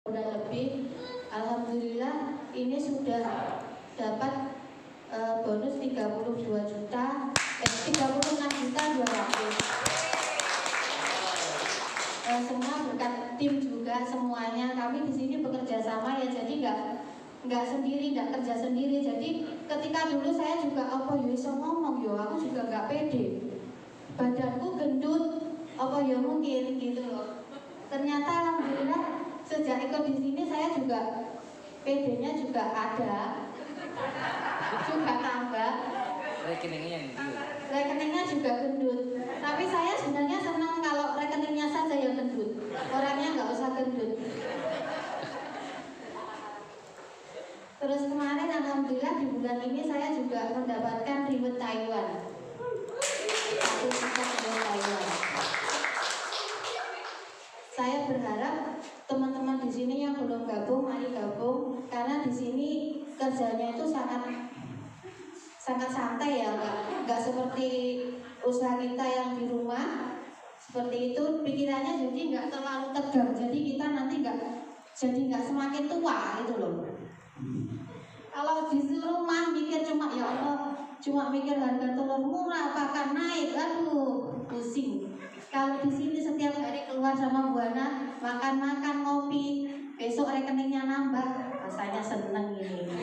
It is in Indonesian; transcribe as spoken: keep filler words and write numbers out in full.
Udah lebih, alhamdulillah ini sudah dapat uh, bonus tiga puluh dua juta, eh, tiga puluh enam juta dua ratus. Uh, semua berkat tim juga semuanya. Kami di sini bekerja sama ya, jadi nggak nggak sendiri, nggak kerja sendiri. Jadi ketika dulu saya juga apa yo iso ngomong yo, aku juga nggak pede. Badanku gendut, apa ya mungkin gitu loh. Ternyata alhamdulillah sejak ikut di sini saya juga pedenya juga ada, juga tambah. Rekeningnya yang gendut. Rekeningnya juga gendut. Tapi saya sebenarnya senang kalau rekeningnya saja yang gendut, orangnya nggak usah gendut. Terus kemarin alhamdulillah di bulan ini saya juga mendapatkan reward Taiwan. Satu juta reward Taiwan. Saya berharap teman-teman di sini yang belum gabung, mari gabung, karena di sini kerjanya itu sangat sangat santai ya, nggak nggak seperti usaha kita yang di rumah seperti itu, pikirannya jadi nggak terlalu tegang, jadi kita nanti nggak jadi nggak semakin tua itu loh. Kalau di rumah mikir cuma ya Allah, cuma mikir harga telur murah apakah naik, aduh pusing. Kalau di sini setiap hari keluar sama Buana, makan-makan, ngopi, besok rekeningnya nambah, rasanya seneng ini.